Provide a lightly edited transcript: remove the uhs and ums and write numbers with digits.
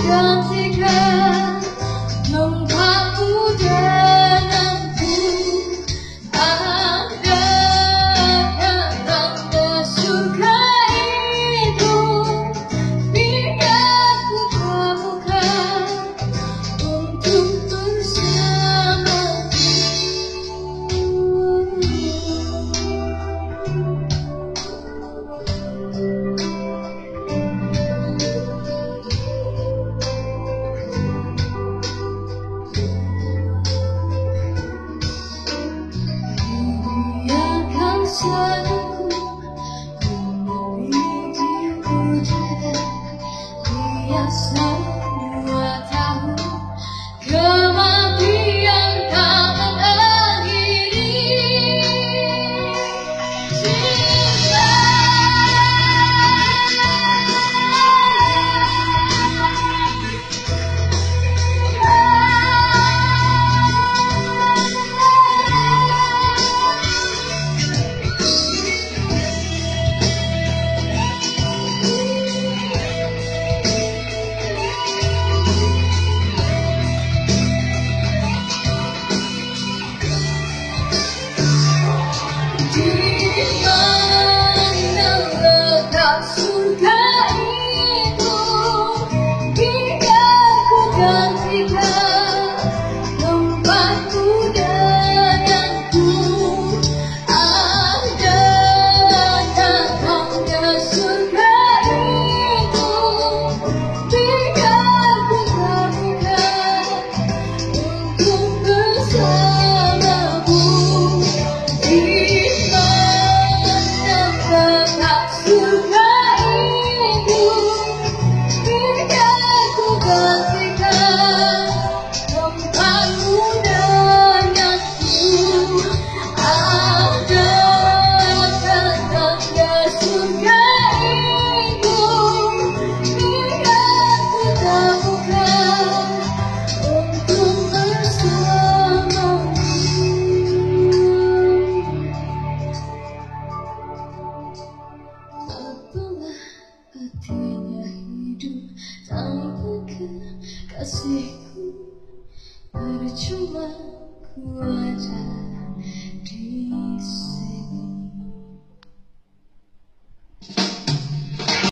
gantikan tempatmu denganku. Andaikan tanda surga itu biar ku temukan untuk bersamamu. Biarkan sayangku meneliti hujan, biar semua tahu kematian tak mengakhiri cinta. Dimana letak surga itu, biar ku gantikan tempatmu denganku. Andaikan tanda surga itu biar ku temukan untuk bersamamu. Letak surga itu biar ku gantikan tempatmu denganku. Andaikan tanda surga itu biar ku temukan untuk bersamamu. Apalah artinya hidup tanpa kekasihku? Percuma ku ada